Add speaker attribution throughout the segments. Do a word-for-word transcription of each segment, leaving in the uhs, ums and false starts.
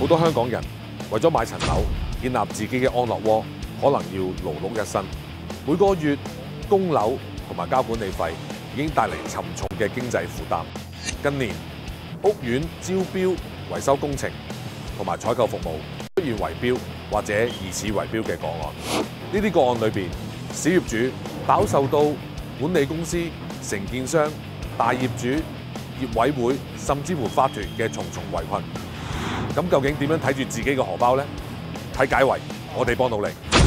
Speaker 1: 多香港人為咗買層樓，建立自己嘅安樂窩，可能要勞碌一生，每個月供樓同埋交管理費已經帶嚟沉重嘅經濟負擔。近年屋苑招標、維修工程同埋採購服務出現圍標或者疑似圍標嘅個案，呢啲個案裏邊，小業主飽受到管理公司、承建商、大業主、業委會甚至乎法團嘅重重圍困。咁究竟點樣睇住自己嘅荷包呢？睇解圍，我哋幫到你。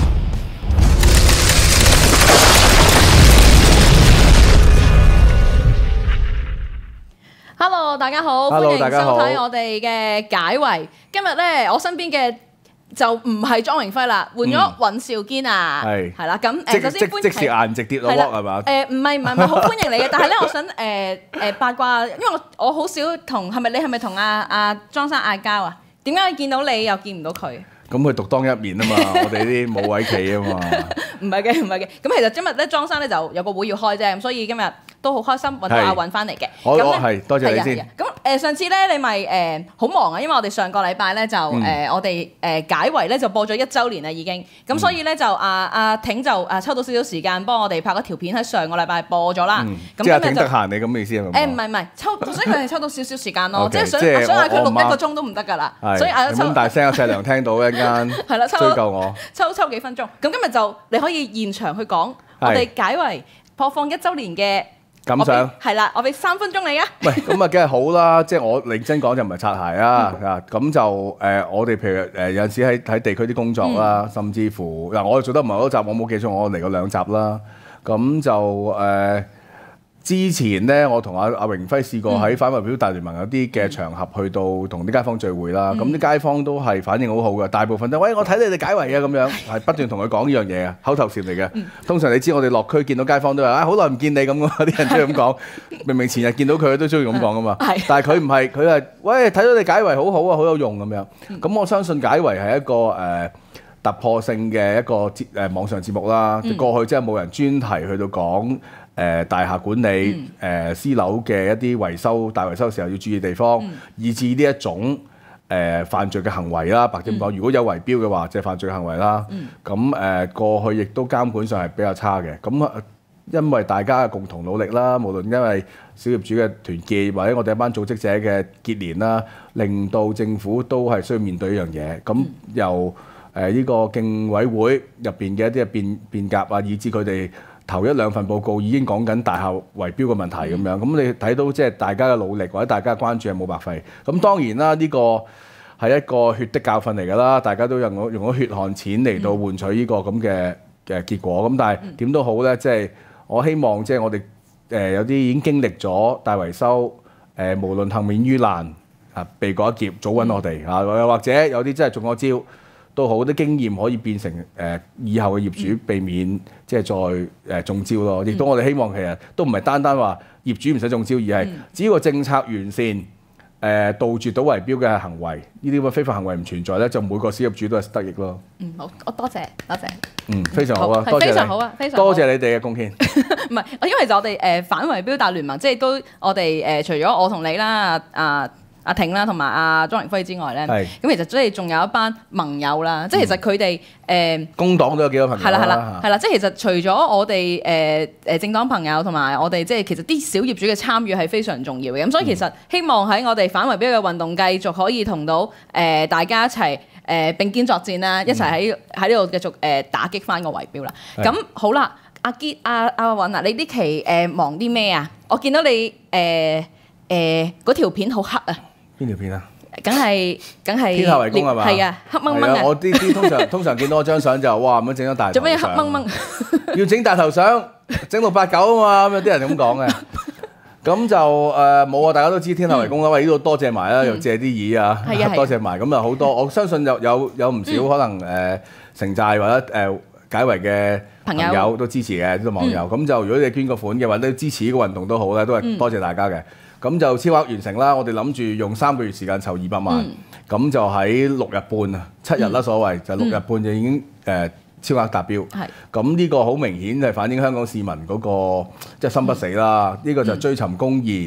Speaker 2: Hello， 大家好，
Speaker 3: Hello，
Speaker 2: 歡迎收睇我哋嘅解圍。今日咧，我身邊嘅就唔係莊榮輝啦，換咗尹兆堅啊，係係啦。咁誒，首先歡迎，
Speaker 3: 即時顏值跌落鑊係嘛？
Speaker 2: 誒唔係唔係唔係，好歡迎你嘅。但係咧，我想誒誒八卦，因為我我好少同係咪你係咪同阿阿莊生嗌交啊？點解見到你又見唔到佢？
Speaker 3: 咁佢獨當一面啊嘛，我哋啲冇位企啊嘛。
Speaker 2: 唔係嘅，唔係嘅。咁其實今日咧，莊生咧就有個會要開啫，咁所以今日都好開心揾到阿尹翻嚟嘅。
Speaker 3: 好，係多謝你先。
Speaker 2: 咁誒上次咧，你咪誒好忙啊，因為我哋上個禮拜咧就誒我哋誒解圍咧就播咗一週年啦已經。咁所以咧就阿阿挺就誒抽到少少時間幫我哋拍嗰條片喺上個禮拜播咗啦。
Speaker 3: 即係挺得閒你咁嘅意思係咪？
Speaker 2: 誒唔係唔係抽，所以佢係抽到少少時間咯。即係想想嗌佢錄一個鐘都唔得㗎啦。所以嗌咗抽。
Speaker 3: 咁大聲阿細良聽到一間
Speaker 2: 係啦，
Speaker 3: 追究我。
Speaker 2: 抽抽幾分鐘。咁今日就你可以現場去講我哋解圍播放一週年嘅
Speaker 3: 感想
Speaker 2: 係啦，我俾三分鐘你啊！
Speaker 3: 喂，咁啊，梗係好啦，即係我認真講就唔係擦鞋啊，啊咁就誒，我哋譬如誒有陣時喺喺地區啲工作啦，甚至乎嗱，我哋做得唔係好多集，我冇記錯，我嚟過兩集啦，咁就誒之前咧，我同阿阿榮輝試過喺反圍標大聯盟有啲嘅場合去到同啲街坊聚會啦，咁啲街坊都係反應好好嘅，大部分都喂我睇你哋解圍啊咁樣，係不斷同佢講呢樣嘢啊，口頭禪嚟嘅。通常你知我哋落區見到街坊都話啊好耐唔見你咁嘅，啲人中意咁講。明明前日見到佢都中意咁講噶嘛，但係佢唔係，佢係喂睇到你解圍好好啊，好有用咁樣。咁我相信解圍係一個誒突破性嘅一個節誒網上節目啦。過去真係冇人專題去到講。誒、呃、大廈管理、誒、呃、私樓嘅一啲維修、大維修時候要注意地方，嗯、以至呢一種誒、呃、犯罪嘅行為啦，白點講，嗯、如果有圍標嘅話，即係犯罪嘅行為啦。咁誒、嗯呃、過去亦都監管上係比較差嘅。咁因為大家嘅共同努力啦，無論因為小業主嘅團結，或者我哋一班組織者嘅結連啦，令到政府都係需要面對呢樣嘢。咁、嗯、由誒呢、呃這個競委會入邊嘅一啲嘅變變革啊，以至佢哋。頭一兩份報告已經講緊大廈圍標嘅問題咁樣，咁、嗯、你睇到即係大家嘅努力或者大家嘅關注係冇白費。咁當然啦，呢、呢個係一個血的教訓嚟㗎啦，大家都用咗用咗血汗錢嚟到換取呢個咁嘅嘅結果。咁但係點都好咧，即係我希望即係我哋誒有啲已經經歷咗大維修誒，無論幸免於難啊，避過一劫，早揾我哋啊，又或者有啲真係中咗招。都好啲經驗可以變成誒、呃、以後嘅業主避免、嗯、即係再誒、呃、中招咯，亦都我哋希望其實都唔係單單話業主唔使中招，而係只要個政策完善，誒、呃、杜絕到圍標嘅行為，呢啲咁嘅非法行為唔存在咧，就每個小業主都係得益咯。
Speaker 2: 嗯，好，我多謝多謝。
Speaker 3: 嗯，非常好啊，
Speaker 2: 好
Speaker 3: 多謝你。
Speaker 2: 非常好啊，非常好
Speaker 3: 多謝你哋嘅貢獻。
Speaker 2: 唔係，因為就我哋誒、呃、反圍標大聯盟，即係都我哋誒、呃、除咗我同你啦，啊。阿挺啦，同埋阿莊榮輝之外咧，咁其實即係仲有一班盟友啦。即係其實佢哋誒
Speaker 3: 工黨都有幾多朋友啦。
Speaker 2: 係啦係啦係啦，即係其實除咗我哋誒誒政黨朋友同埋我哋，即係其實啲小業主嘅參與係非常重要嘅。咁所以其實希望喺我哋反圍標嘅運動繼續可以同到誒大家一齊誒並肩作戰啦，一齊喺喺呢度繼續誒打擊翻個圍標啦。咁好啦，阿堅阿阿尹啊，你呢期誒忙啲咩啊？我見到你誒誒嗰條片好黑啊！
Speaker 3: 邊條片啊？
Speaker 2: 梗係梗係
Speaker 3: 天下為公係嘛？
Speaker 2: 係啊，黑掹掹啊！
Speaker 3: 我啲啲通常通常見到我張相就哇咁樣整咗大頭相。
Speaker 2: 做咩黑掹掹？
Speaker 3: 要整大頭相，整六八九啊嘛，咁有啲人咁講嘅。咁就誒冇啊！大家都知天下為公啦。喂，呢度多謝埋啦，又借啲意啊，多謝埋。咁啊好多，我相信有有有唔少可能誒城寨或者誒解圍嘅朋友都支持嘅呢個網友。咁就如果你捐個款嘅或者支持呢個運動都好咧，都係多謝大家嘅。咁就超額完成啦！我哋諗住用三個月時間籌二百萬，咁、嗯、就喺六日半啊，七日啦所謂，嗯、就六日半就已經誒、呃、超額達標。係咁呢個好明顯係反映香港市民嗰、那個即係、就是、心不死啦。呢、嗯、個就追尋公義，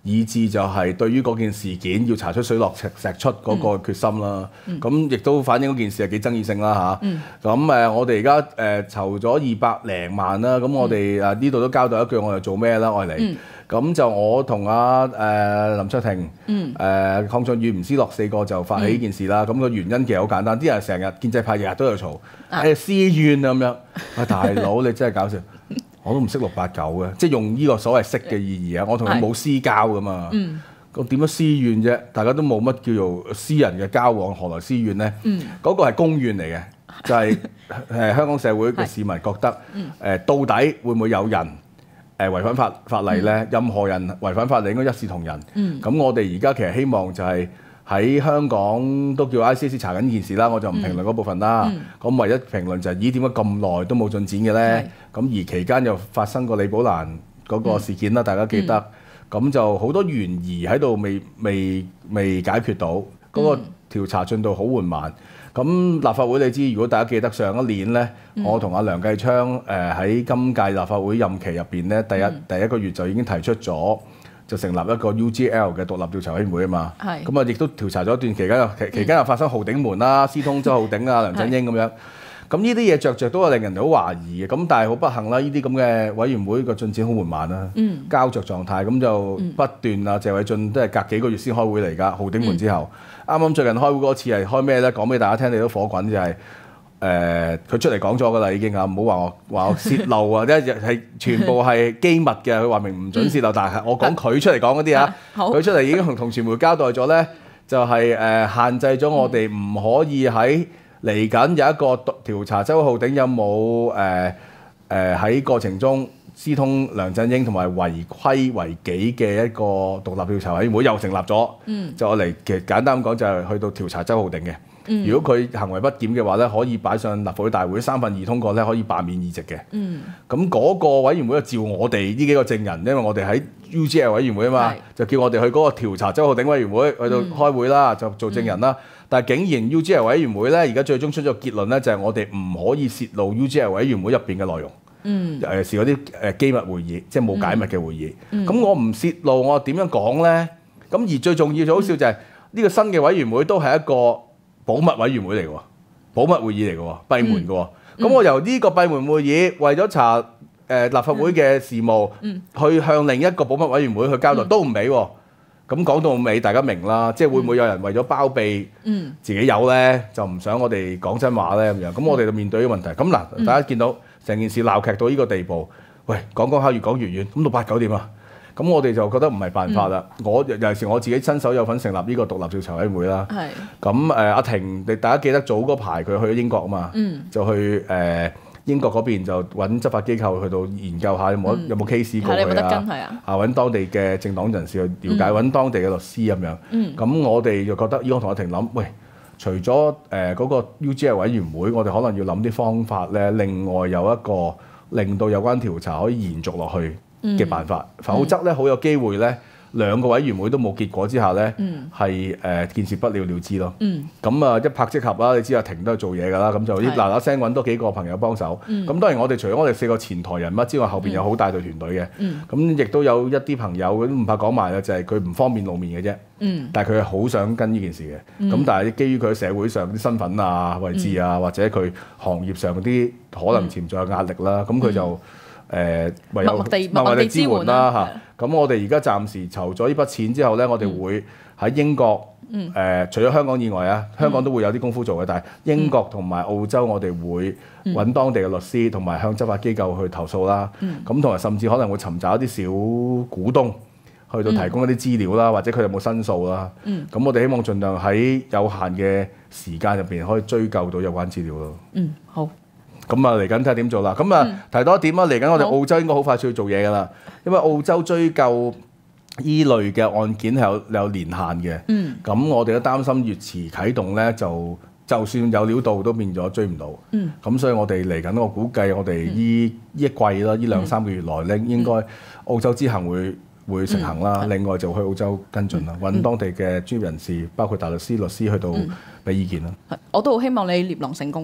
Speaker 3: 以至就係對於嗰件事件要查出水落石石出嗰個決心啦。咁亦都反映嗰件事係幾爭議性啦嚇。咁誒，我哋而家誒籌咗二百零萬啦。咁我哋誒呢度都交代一句，我哋做咩啦？我哋嚟。咁就我同阿誒林卓廷、誒鄺俊宇、吳思樂四個就發起呢件事啦。咁個原因其實好簡單，啲人成日建制派日日都有嘈，誒私怨啊咁樣。啊大佬你真係搞笑！我都唔識六八九嘅，即係用呢個所謂識嘅意義啊！我同你冇私交噶嘛，咁點樣私怨啫？大家都冇乜叫做私人嘅交往，何來私怨呢？嗰、嗯、個係公怨嚟嘅，就係、是、誒香港社會嘅市民覺得誒、呃、到底會唔會有人誒違反法法例呢？嗯、任何人違反法例應該一視同仁。咁、嗯、我哋而家其實希望就係、是。喺香港都叫 I C A C 查緊呢件事啦，我就唔評論嗰部分啦。咁、嗯、唯一評論就係、是、咦點解咁耐都冇進展嘅咧？咁是而期間又發生過李寶蘭嗰個事件啦，嗯、大家記得。咁、嗯、就好多懸疑喺度未未未解決到，嗰、那個調查進度好緩慢。咁、嗯、立法會你知，如果大家記得上一年咧，嗯、我同阿梁繼昌誒喺、呃、今屆立法會任期入邊咧，第一、嗯、第一個月就已經提出咗。就成立一個 U G L 嘅獨立調查委員會啊嘛，咁啊亦都調查咗一段期間，期期間又發生浩鼎門啦、私通周浩鼎啊、梁振英咁樣，咁呢啲嘢着着都係令人哋好懷疑嘅，咁但係好不幸啦，呢啲咁嘅委員會個進展好緩慢啦，嗯、膠着狀態，咁就不斷啊，謝偉俊都係隔幾個月先開會嚟㗎，浩鼎門之後，啱啱、嗯、最近開會嗰次係開咩咧？講俾大家聽，你都火滾就係、是。誒佢、呃、出嚟講咗㗎啦，已經啊，唔好話我話我泄露啊，即係係全部係機密嘅，佢話明唔準泄露，嗯、但係我講佢出嚟講嗰啲啊，佢、嗯、出嚟已經同同傳媒交代咗咧，就係、是、誒、呃、限制咗我哋唔可以喺嚟緊有一個調查周浩鼎有冇誒誒喺過程中私通梁振英同埋違規違紀嘅一個獨立調查委員會又成立咗，嗯、就我嚟其實簡單咁講就係去到調查周浩鼎嘅。嗯、如果佢行為不檢嘅話咧，可以擺上立法會大會三分二通過咧，可以罷免議席嘅。咁嗰、嗯、個委員會就召我哋呢幾個證人，因為我哋喺 U G L 委員會啊嘛，是就叫我哋去嗰個調查周浩鼎委員會去到開會啦，嗯、就做證人啦。嗯、但係竟然 U G L 委員會咧，而家最終出咗結論咧，就係、是、我哋唔可以泄露 U G L 委員會入邊嘅內容。嗯，尤其是嗰啲誒機密會議，即係冇解密嘅會議。咁、嗯嗯、我唔泄露，我點樣講咧？咁而最重要就好笑就係、是、呢、嗯、個新嘅委員會都係一個保密委員會嚟嘅喎，保密會議嚟嘅喎，閉門嘅喎。咁、嗯、我由呢個閉門會議為咗查誒、呃、立法會嘅事務，嗯、去向另一個保密委員會去交代，嗯、都唔俾喎。咁講到尾，大家明啦，即係會唔會有人為咗包庇自己有咧，就唔想我哋講真話咧咁樣？咁我哋就面對呢個問題。咁嗱，大家見到成件事鬧劇到呢個地步，喂，講講下越講越遠，咁到八九點啊？咁我哋就覺得唔係辦法啦。嗯、我尤其是我自己親手有份成立呢個獨立調查委員會啦。係是。咁誒、呃，阿婷，你大家記得早嗰排佢去咗英國啊嘛？嗯。就去誒、呃、英國嗰邊就揾執法機構去到研究下有冇、嗯、有冇 case 過去啊？係你冇得跟係啊？啊，揾當地嘅政黨人士去了解，揾、嗯、當地嘅律師咁樣。嗯。咁我哋就覺得，依我同阿婷諗，喂，除咗誒嗰個 U G L 委員會，我哋可能要諗啲方法咧，另外有一個令到有關調查可以延續落去嘅辦法，嗯、否則咧好有機會咧兩個委員會都冇結果之下咧，係誒、嗯呃、件事不了了之咯。咁啊、嗯、一拍即合啦，你知阿婷都係做嘢㗎啦，咁就嗱嗱聲揾多幾個朋友幫手。咁、嗯、當然我哋除咗我哋四個前台人物之外，後邊有好大隊團隊嘅。咁亦都有一啲朋友都唔怕講埋嘅，就係佢唔方便露面嘅啫。嗯、但係佢係好想跟呢件事嘅。咁、嗯、但係基於佢社會上啲身份啊、位置啊，嗯、或者佢行業上啲可能潛在嘅壓力啦，咁佢、嗯、就。誒、呃、唯有默默地支援啦嚇，咁我哋而家暫時籌咗呢筆錢之後咧，我哋會喺英國誒、嗯呃，除咗香港以外啊，香港都會有啲功夫做嘅，但係英國同埋澳洲我哋會揾當地嘅律師同埋向執法機構去投訴啦，咁同埋甚至可能會尋找一啲小股東去到提供一啲資料啦，嗯、或者佢有冇申訴啦，咁、嗯、我哋希望盡量喺有限嘅時間入邊可以追究到有關資料咯。嗯，好。咁啊，嚟緊睇下點做啦。咁啊，嗯、提多一點啊，嚟緊我哋澳洲應該好快就要做嘢噶啦。因為澳洲追究依類嘅案件係有有年限嘅。嗯。咁我哋都擔心越遲啟動咧，就就算有料到都變咗追唔到。嗯。咁所以我哋嚟緊，我估計我哋依依一季啦，依兩三個月內咧，應該澳洲之行會會成行啦。嗯、另外就去澳洲跟進啦，揾、嗯、當地嘅專業人士，包括大律師、律師去到俾意見啦。
Speaker 2: 我都好希望你獵狼成功嘅。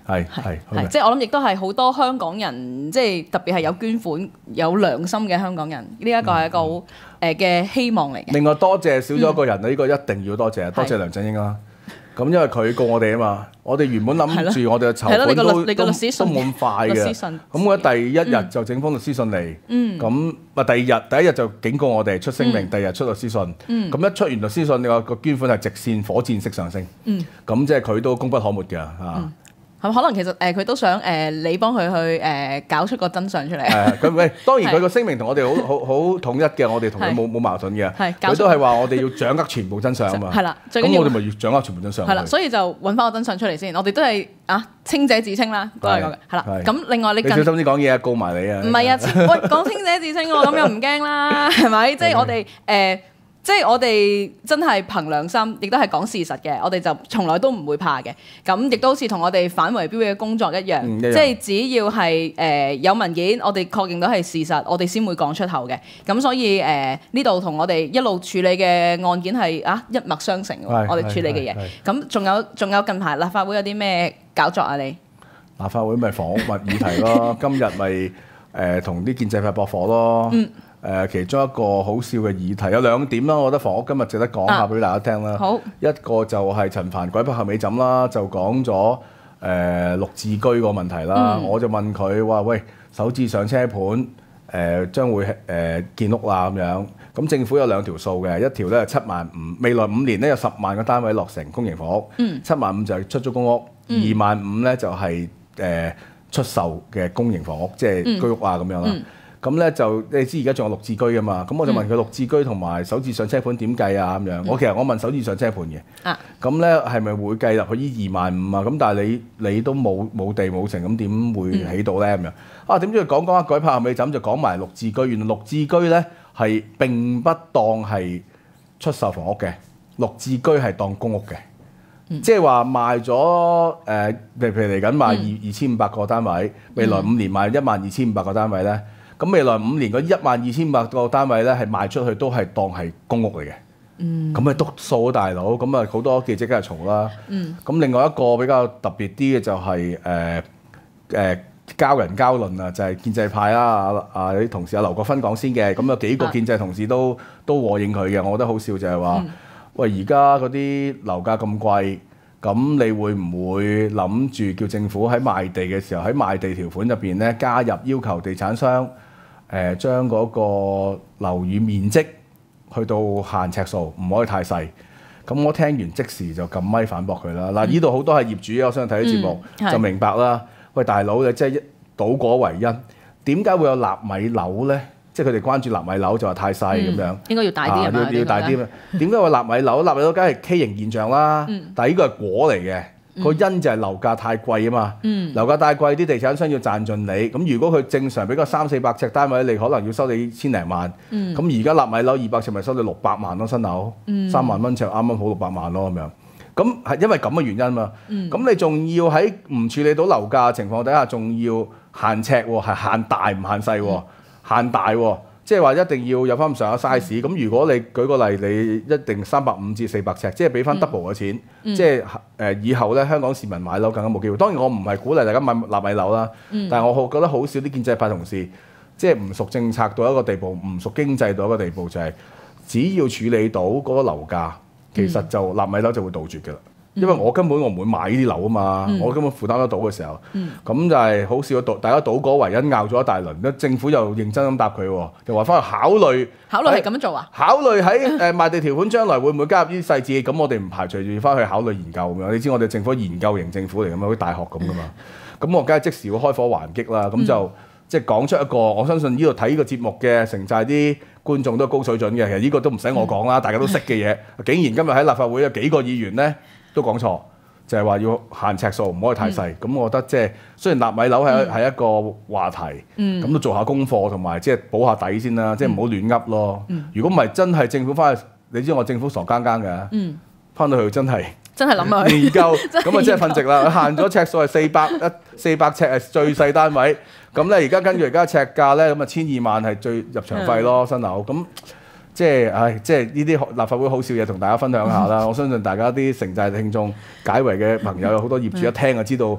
Speaker 3: 係係
Speaker 2: 係，即係我諗亦都係好多香港人，即係特別係有捐款、有良心嘅香港人，呢一個係一個好誒嘅希望嚟嘅。
Speaker 3: 另外多謝少咗一個人啊，呢個一定要多謝，多謝梁振英啦。咁因為佢告我哋啊嘛，我哋原本諗住我哋嘅籌款都都都冇咁快嘅。咁我第一日就整封律師信嚟，咁啊第二日第一日就警告我哋出聲明，第二日出律師信。咁一出完律師信，你話個捐款係直線火箭式上升。咁即係佢都功不可沒嘅嚇。
Speaker 2: 係可能其實誒佢都想誒你幫佢去誒搞出個真相出嚟。
Speaker 3: 係咁喂，當然佢個聲明同我哋好好好統一嘅，我哋同佢冇冇矛盾嘅。佢都係話我哋要掌握全部真相啊嘛。係啦，咁我哋咪要掌握全部真相。
Speaker 2: 係啦，所以就揾翻個真相出嚟先。我哋都係啊清者自清啦，都係講嘅。係啦，咁另外你
Speaker 3: 你小心啲講嘢啊，告埋你啊。
Speaker 2: 唔係啊，喂講清者自清喎，咁又唔驚啦，係咪？即係我哋誒。即係我哋真係憑良心，亦都係講事實嘅。我哋就從來都唔會怕嘅。咁亦都好似同我哋反圍標嘅工作一樣，嗯、一樣即係只要係誒、呃、有文件，我哋確認到係事實，我哋先會講出口嘅。咁所以誒呢度同我哋一路處理嘅案件係啊一脈相承嘅。我哋處理嘅嘢。咁仲有仲有近排立法會有啲咩搞作啊？你
Speaker 3: 立法會咪房屋物議題咯，今日咪誒同啲建制派駁火咯。嗯誒、呃、其中一個好笑嘅議題有兩點啦，我覺得房屋今日值得講下俾大家聽啦。
Speaker 2: 啊、好，
Speaker 3: 一個就係陳帆鬼拍後尾枕啦，就講咗誒綠置居個問題啦。嗯、我就問佢話：喂，首置上車盤誒、呃、將會誒、呃、建屋啦咁樣。咁政府有兩條數嘅，一條咧係七萬五，未來五年咧有十萬個單位落成公營房屋。嗯、七萬五就係出租公屋，嗯、二萬五咧就係、是、誒、呃、出售嘅公營房屋，即係居屋啊咁樣啦。嗯嗯咁咧就你知而家仲有綠置居㗎嘛？咁我就問佢綠置居同埋首置上車盤點計啊咁樣。我其實我問首置上車盤嘅。咁咧係咪會計入去呢二萬五啊？咁但係你你都冇冇地冇成，咁點會起到咧咁樣？啊點知佢講講下改拍後尾枕就講埋綠置居。原來綠置居咧係並不當係出售房屋嘅，綠置居係當公屋嘅。嗯、即係話賣咗誒，譬如譬如嚟緊賣二二千五百個單位，未來五年賣一萬二千五百個單位咧。咁未來五年嗰一萬二千五百個單位咧，係賣出去都係當係公屋嚟嘅。嗯，咁咪篤數大佬，咁啊好多記者梗係嘈啦。嗯，咁另外一個比較特別啲嘅就係誒誒交人交論啊，就係、是、建制派啦，啊啊啲同事阿劉國勳講先嘅，咁有幾個建制同事都、啊、都和應佢嘅，我覺得好笑就係話，嗯、喂而家嗰啲樓價咁貴。咁你會唔會諗住叫政府喺賣地嘅時候喺賣地條款入邊咧加入要求地產商誒將嗰個樓宇面積去到限尺數，唔可以太細？咁我聽完即時就撳咪反駁佢啦。嗱、嗯，呢度好多係業主，我相信睇啲節目、嗯、就明白啦。喂，大佬你即係倒果為因，點解會有納米樓咧？即係佢哋關注納米樓就話太細咁樣、嗯，應該要大啲啊！要要大啲啊！點解話納米樓？納米樓梗係畸形現象啦，嗯、但係呢個係果嚟嘅，個、嗯、因就係樓價太貴啊嘛。嗯、樓價太貴，啲地產商要賺盡你。咁如果佢正常俾個三四百尺單位，你可能要收你千零萬。咁而家納米樓二百尺咪收你六百萬咯，新樓、嗯、三萬蚊尺啱啱好六百萬咯咁樣。咁係因為咁嘅原因嘛。咁、嗯、你仲要喺唔處理到樓價情況底下，仲要限尺喎，係限大唔限細喎？嗯限大喎、哦，即係話一定要有翻咁上下 size。咁、嗯、如果你舉個例，你一定三百五至四百尺，即係俾翻 double 嘅錢，嗯、即係誒、呃、以後咧香港市民買樓更加冇機會。當然我唔係鼓勵大家買納米樓啦，嗯、但係我好覺得好少啲建制派同事即係唔熟政策到一個地步，唔熟經濟到一個地步，就係、是、只要處理到嗰個樓價，其實就納米樓就會杜絕㗎啦。因為我根本我唔會買呢啲樓啊嘛，嗯、我根本負擔得到嘅時候，咁、嗯、就係好少倒，大家倒果為因拗咗一大輪，政府又認真咁答佢，又話翻去考慮，考慮係咁樣做啊？考慮喺誒賣地條款將來會唔會加入呢啲細節？咁我哋唔排除住翻去考慮研究咁樣。你知我哋政府研究型政府嚟㗎嘛，好似大學咁㗎嘛。咁、嗯、我梗係即時會開火還擊啦。咁就、嗯、即係講出一個，我相信呢度睇呢個節目嘅成寨啲觀眾都高水準嘅。其實呢個都唔使我講啦，嗯、大家都識嘅嘢。竟然今日喺立法會有幾個議員咧，都講錯，就係、是、話要限尺數，唔可以太細。咁、嗯、我覺得即係雖然納米樓係係、嗯、一個話題，咁、嗯、都做下功課同埋即係補下底先啦，即係唔好亂噏咯。嗯、如果唔係真係政府翻去，你知我政府傻更更嘅，翻、嗯、到去真係真係諗下研究，咁啊即係瞓直啦。限咗尺數係四百一四百尺係最細單位，咁咧而家跟住而家尺價咧，咁啊千二萬係最入場費咯，新樓咁。即係，唉，即係呢啲立法會好笑嘢，同大家分享下啦。我相信大家啲城寨聽眾、解圍嘅朋友有好多業主一聽就知道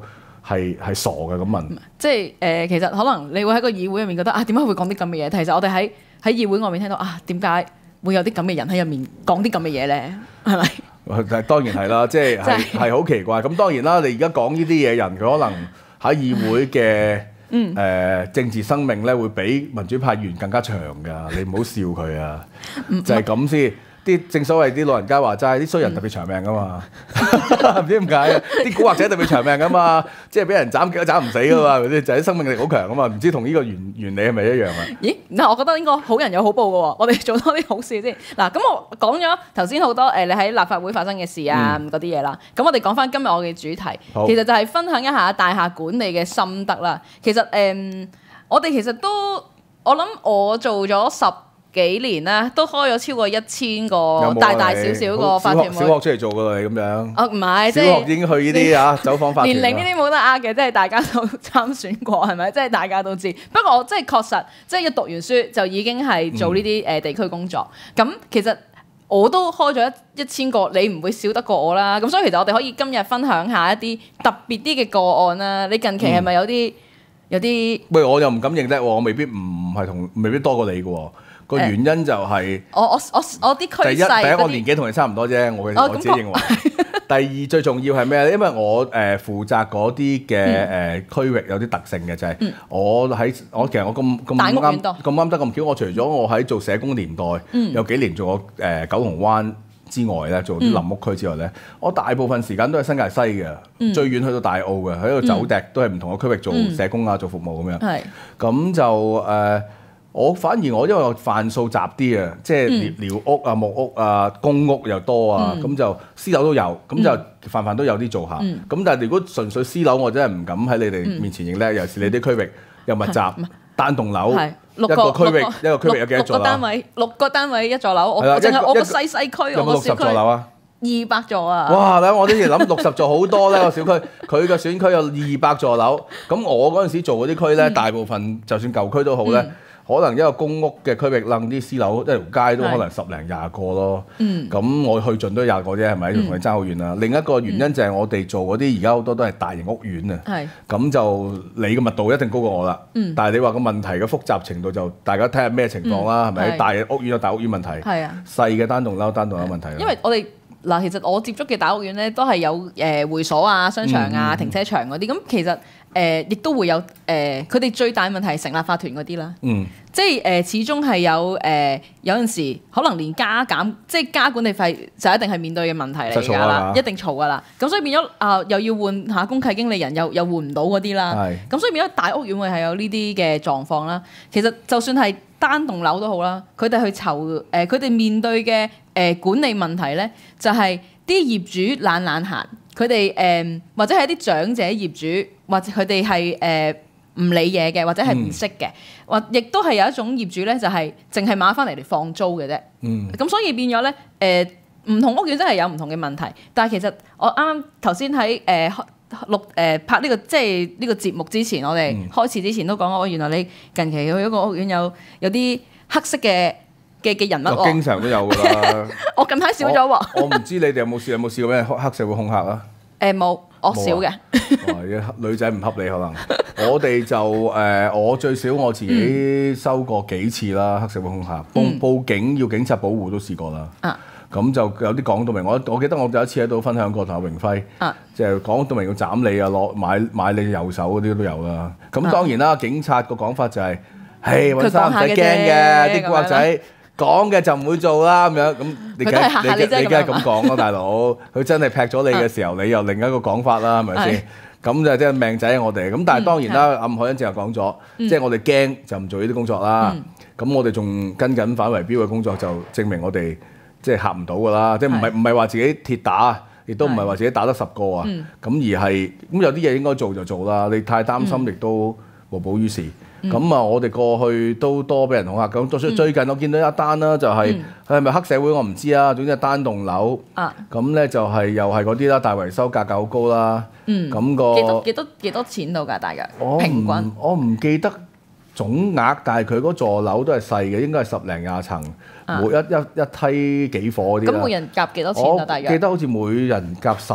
Speaker 3: 係係傻嘅咁問。
Speaker 2: 即係誒、呃，其實可能你會喺個議會入面覺得啊，點解會講啲咁嘅嘢？其實我哋喺喺議會外面聽到啊，點解會有啲咁嘅人喺入面講啲咁嘅嘢咧？係咪？
Speaker 3: 但當然係啦，即係係係好奇怪。咁當然啦，你而家講呢啲嘢，人佢可能喺議會嘅誒、呃、政治生命咧，會比民主派議員更加長㗎。你唔好笑佢啊，就係咁先。啲正所謂啲老人家話齋，啲衰人特別長命㗎嘛，唔知點解啊？啲古惑仔特別長命㗎嘛，即係俾人斬幾都斬唔死㗎嘛，係咪先？就係生命力好強㗎嘛，唔知同呢個原原理係咪一樣啊？
Speaker 2: 咦？嗱，我覺得應該好人有好報㗎喎，我哋做多啲好事先。嗱，咁我講咗頭先好多誒、呃，你喺立法會發生嘅事啊嗰啲嘢啦，咁我哋講翻今日我嘅主題，
Speaker 3: 好
Speaker 2: 其實就係分享一下大廈管理嘅心得啦。其實誒、呃，我哋其實都我諗我做咗十幾年啦，都開咗超過一千個大大小小個法團會。
Speaker 3: 小學出嚟做㗎你咁樣。
Speaker 2: 哦，唔係，
Speaker 3: 小學已經去呢啲啊走訪法團。
Speaker 2: 年齡呢啲冇得呃嘅，即係大家都參選過係咪？即係大家都知。不過我即係確實，即係一讀完書就已經係做呢啲誒地區工作。咁、嗯、其實我都開咗一一千個，你唔會少得過我啦。咁所以其實我哋可以今日分享下一啲特別啲嘅個案啦。你近期係咪有啲、嗯、有啲？喂，
Speaker 3: 我又唔敢認得喎，我未必唔係同，未必多過你嘅喎。個原因就係、是、
Speaker 2: 我我我我啲趨勢。第一，
Speaker 3: 第一我年紀同你差唔多啫，我嘅、哦、我自己認為。第二最重要係咩咧？因為我誒、呃、負責嗰啲嘅誒區域有啲特性嘅，就係、是嗯、我喺我其實我咁咁啱咁啱得咁巧，我除咗我喺做社工年代、嗯、有幾年做過誒、呃、九龍灣之外咧，做啲臨屋區之外咧，嗯、我大部分時間都係新界西嘅，嗯、最遠去到大澳嘅，喺度走趯都係唔同嘅區域做社工啊，做服務咁樣。係咁、嗯、就誒。呃我反而我因為我範數雜啲啊，即係寮屋啊、木屋啊、公屋又多啊，咁、嗯、就私樓都有，咁就範範都有啲做下。咁、嗯、但係如果純粹私樓，我真係唔敢喺你哋面前認叻，尤其是你啲區域又密集，嗯、單棟樓一個區域一個區域有幾多座樓？六個單位，六個單位一座樓。我淨係我個細細區，有冇六十座樓啊？
Speaker 2: 二百座啊！
Speaker 3: 哇！咧，我之前諗六十座好多咧個小區，佢嘅選區有二百座樓。咁我嗰陣時做嗰啲區咧，嗯、大部分就算舊區都好咧。嗯可能一個公屋嘅區域掕啲私樓，一條街都可能十零廿個咯。咁、嗯、我去盡都廿個啫，係咪？同你爭好遠啦。嗯、另一個原因就係我哋做嗰啲而家好多都係大型屋苑啊。咁是就你嘅密度一定高過我啦。嗯、但係你話個問題嘅複雜程度就大家睇下咩情況啦，係咪、嗯？大屋苑有大屋苑問題，啊、細嘅單棟樓單棟樓問題。
Speaker 2: 因為我哋嗱，其實我接觸嘅大屋苑咧，都係有誒、呃、會所啊、商場啊、嗯、停車場嗰啲。咁其實誒、呃、亦都會有誒，佢、呃、哋最大問題係成立法團嗰啲啦。嗯，即係誒、呃，始終係有誒、呃，有陣時可能連加減，即係加管理費就一定係面對嘅問題嚟㗎啦，一定嘈㗎啦。咁所以變咗啊、呃，又要換下公契經理人，又又換唔到嗰啲啦。咁是所以變咗大屋苑會係有呢啲嘅狀況啦。其實就算係單棟樓都好啦，佢哋去籌誒，佢、呃、哋面對嘅誒、呃、管理問題咧，就係、是、啲業主懶懶閒，佢哋誒或者係啲長者業主，或者佢哋係誒唔理嘢嘅，或者係唔識嘅，或亦都係有一種業主咧，就係淨係買翻嚟嚟放租嘅啫。嗯，咁所以變咗咧誒，唔、呃、同屋苑真係有唔同嘅問題，但係其實我啱啱頭先喺誒錄誒拍呢、這個即係呢個節目之前，我哋開始之前都講過，原來你近期去一個屋苑有有啲黑色嘅嘅嘅人物喎。
Speaker 3: 經常都有㗎啦。
Speaker 2: 我近排少咗喎。我唔
Speaker 3: 知你哋有冇試有冇試過咩黑社會恐嚇啊？
Speaker 2: 誒冇、呃，我少嘅。
Speaker 3: 女仔唔恰你可能。我哋就誒、呃，我最少我自己收過幾次啦，黑社會恐嚇，報、嗯、報警要警察保護都試過啦。啊。咁就有啲講到明，我我記得我有一次喺度分享過同阿榮輝，即係講到明要斬你啊，攞買買你右手嗰啲都有啦。咁當然啦，警察個講法就係，唉，揾生唔使驚嘅，啲古惑仔講嘅就唔會做啦咁樣。咁你梗係你梗係咁講咯，大佬。佢真係劈咗你嘅時候，你又另一個講法啦，係咪先？咁就即係命仔我哋。咁但係當然啦，阿吳海欣正又講咗，即係我哋驚就唔做呢啲工作啦。咁我哋仲跟緊反圍標嘅工作，就證明我哋。即係嚇唔到㗎啦，即係唔係唔係話自己鐵打，亦都唔係話自己打得十個啊。咁、嗯、而係咁有啲嘢應該做就做啦。你太擔心亦都無補於事。咁啊、嗯，我哋過去都多俾人恐嚇。咁最最近我見到一單啦，就係係咪黑社會我唔知啊。總之係單棟樓。咁咧、啊、就係又係嗰啲啦，大維修價格好高啦。咁、嗯、個
Speaker 2: 幾多幾多幾多錢到㗎？大約平均
Speaker 3: 我唔記得總額，但係佢嗰座樓都係細嘅，應該係十零廿層。每一一一梯幾伙嗰啲啦。
Speaker 2: 咁每人夾幾多錢啊？大約？
Speaker 3: 我記得好似每人夾十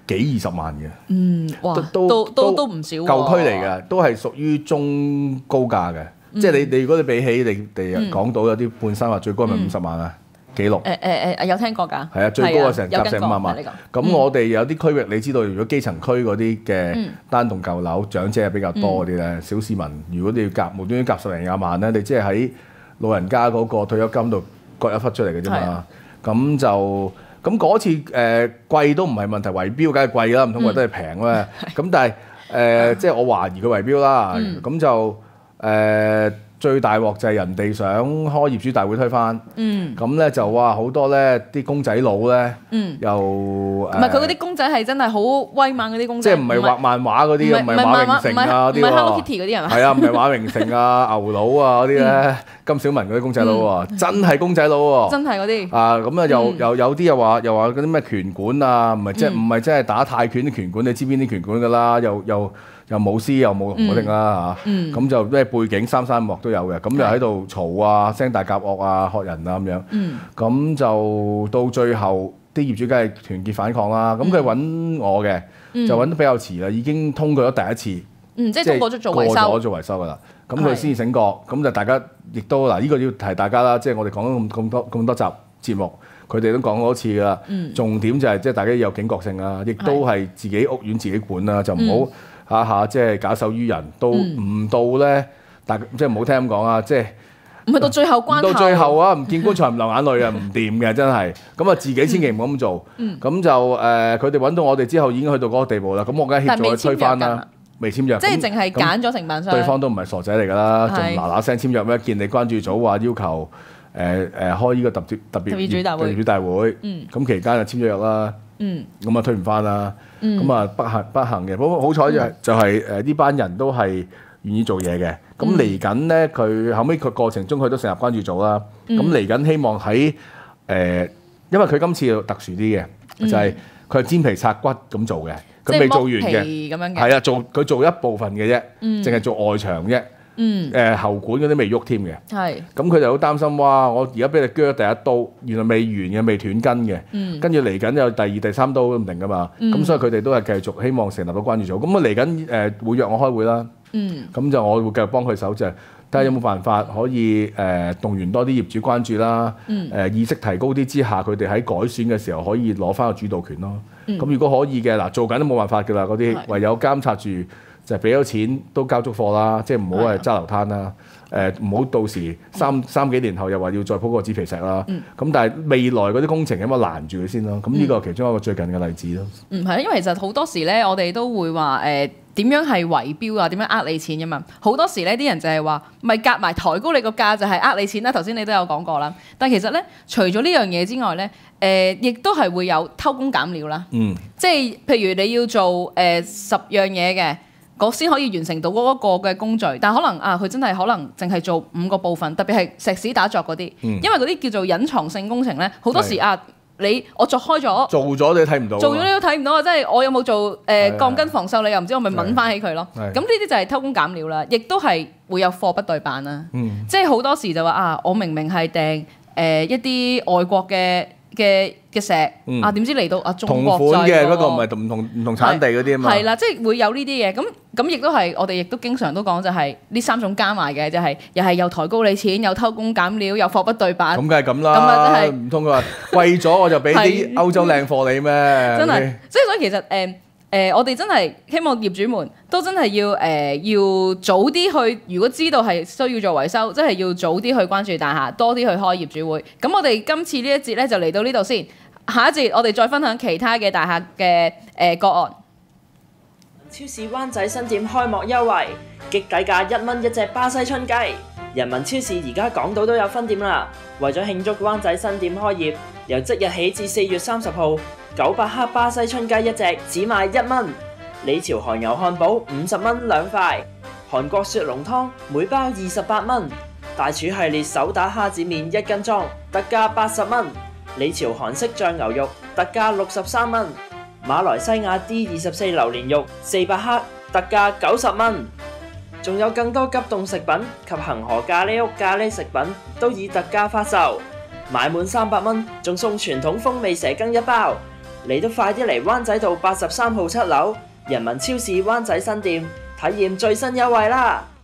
Speaker 3: 幾二十萬嘅。
Speaker 2: 嗯，哇，
Speaker 3: 都
Speaker 2: 都都都唔少喎。
Speaker 3: 舊區嚟嘅，都係屬於中高價嘅。
Speaker 2: 嗯、
Speaker 3: 即係你你如果你比起你哋講到有啲半山話最高係咪五十萬啊？紀錄
Speaker 2: 誒誒誒有聽過㗎？
Speaker 3: 係啊，最高啊成夾成五萬萬。咁我哋有啲區域你知道，如果基層區嗰啲嘅單棟舊樓，長者係比較多嗰啲咧，嗯、小市民如果你要夾無端端夾十零廿萬咧，你即係喺老人家嗰個退休金度割一忽出嚟嘅啫嘛。咁就咁嗰次誒、呃、貴都唔係問題，圍標梗係貴啦，唔通話都係平咩？咁、嗯、但係誒、呃、即係我懷疑佢圍標啦，咁、嗯、就誒。呃最大鑊就係人哋想開業主大會推翻，咁咧就哇好多咧啲公仔佬咧，又唔
Speaker 2: 係佢嗰啲公仔係真係好威猛嗰啲公仔，
Speaker 3: 即係唔係畫漫畫嗰啲，唔係馬榮成啊啲喎，唔係
Speaker 2: Hello Kitty 嗰啲係嘛？
Speaker 3: 係啊，唔係馬榮成啊、牛佬啊嗰啲咧，金小文嗰啲公仔佬喎，真係公仔佬喎，
Speaker 2: 真係嗰啲
Speaker 3: 啊咁啊又又有啲又話又話嗰啲咩拳館啊，唔係即係唔係真係打泰拳啲拳館，你知邊啲拳館㗎啦？又又又舞獅又舞龍嗰啲啦嚇，咁就咩背景三山幕都有嘅，咁又喺度嘈啊，聲大夾惡啊，學人啊咁樣，咁就到最後啲業主梗係團結反抗啦。咁佢揾我嘅，就揾得比較遲啦，已經通過咗第一次，
Speaker 2: 即係通過咗做維修，
Speaker 3: 過咗做維修㗎啦。咁佢先至醒覺，咁就大家亦都嗱，呢個要提大家啦，即係我哋講咗咁咁多咁多集節目，佢哋都講過多次㗎啦。重點就係即係大家要有警覺性啦，亦都係自己屋苑自己管啦，就唔好下下即係假手於人，到唔到咧，但即係唔好聽咁講啊，即係
Speaker 2: 唔係到最後關頭，
Speaker 3: 到最後啊，唔見棺材唔流眼淚啊，唔掂嘅真係。咁啊，自己千祈唔好咁做。咁就誒，佢哋揾到我哋之後已經去到嗰個地步啦。咁我梗係協助佢推翻啦，未簽約。
Speaker 2: 即係淨係揀咗承辦商。
Speaker 3: 對方都唔係傻仔嚟㗎啦，仲嗱嗱聲簽約咩？見你關注組話要求誒誒開呢個特別特別業主大會，咁期間就簽咗約啦。咁啊推唔翻啦。咁啊不幸不幸嘅，不過好彩就係就係誒呢班人都係願意做嘢嘅。咁嚟緊咧，佢後尾佢過程中佢都成立關注組啦。咁嚟緊希望喺誒、呃，因為佢今次特殊啲嘅，就係佢係煎皮拆骨咁做嘅，佢未做完嘅，係啊，做佢做一部分嘅啫，淨係、嗯、做外牆啫。嗯，誒喉管嗰啲未喐添嘅，係，咁佢就好擔心，哇！我而家俾你鋸第一刀，原來未完嘅，未斷根嘅，嗯，跟住嚟緊有第二、第三刀都唔定噶嘛，咁、嗯、所以佢哋都係繼續希望成立到關注組，咁啊嚟緊誒會約我開會啦，嗯，咁就我會繼續幫佢手就係睇下有冇辦法可以誒、呃、動員多啲業主關注啦，嗯，誒、呃、意識提高啲之下，佢哋喺改選嘅時候可以攞翻個主導權咯，咁、嗯、如果可以嘅嗱，做緊都冇辦法㗎啦，嗰啲唯有監察住。就係俾咗錢都交足貨啦，即係唔好係揸流攤啦。誒唔好到時三、嗯、三幾年後又話要再鋪個紙皮石啦。咁、嗯、但係未來嗰啲工程咁啊攔住佢先咯。咁呢個係其中一個最近嘅例子咯。嗯，係，因為其實好多時咧，我哋都會話誒點樣係圍標啊，點樣呃你錢㗎嘛。好多時咧，啲人就係話咪夾埋抬高你個價就係呃你錢啦。頭先你都有講過啦。但係其實咧，除咗呢樣嘢之外咧，誒、呃、亦都係會有偷工減料啦。嗯，即係譬如你要做誒、呃、十樣嘢嘅。我先可以完成到嗰個嘅工序，但可能啊，佢真係可能淨係做五個部分，特別係石屎打鑿嗰啲，嗯、因為嗰啲叫做隱藏性工程咧，好多時是啊，你我鑿開咗， 做咗你都睇唔到，
Speaker 2: 做咗你都睇唔到啊！即係我有冇做誒、呃、鋼筋防鏽，你又唔知，我咪掹翻起佢咯。咁呢啲就係偷工減料啦，亦都係會有貨不對辦啦。嗯、即係好多時就話啊，我明明係訂誒一啲外國嘅嘅嘅石、嗯、啊，點知嚟到啊中國
Speaker 3: 同款嘅，不過唔係唔同唔同產地嗰啲啊嘛。係
Speaker 2: 啦，即係會有呢啲嘢咁。咁亦都係，我哋亦都經常都講就係呢三種加埋嘅，就係又係又抬高你錢，又偷工減料，又貨不對版。
Speaker 3: 咁梗係咁啦，咁啊真係唔通佢話貴咗我就俾啲歐洲靚貨你咩？
Speaker 2: 真係，即係所以其實誒誒、呃呃，我哋真係希望業主們都真係要誒、呃、要早啲去，如果知道係需要做維修，真係要早啲去關注大廈，多啲去開業主會。咁我哋今次呢一節咧就嚟到呢度先，下一節我哋再分享其他嘅大廈嘅誒個案。
Speaker 4: 超市灣仔新店開幕優惠，極抵價一蚊一隻巴西春雞。人民超市而家港島都有分店啦。為咗慶祝灣仔新店開業，由即日起至四月三十號，九百克巴西春雞一隻只賣一蚊。李朝韓油漢堡五十蚊兩塊，韓國雪濃湯每包二十八蚊。大廚系列手打蝦子麵一斤裝特價八十蚊。李朝韓式醬牛肉特價六十三蚊。馬來西亞 D 二十四榴蓮肉四百克特價九十蚊，仲有更多急凍食品及恒河咖喱屋咖喱食品都以特價發售，買滿三百蚊仲送傳統風味蛇羹一包。 你都快啲嚟灣仔道八十三號七樓人民超市灣仔新店體驗最新優惠啦！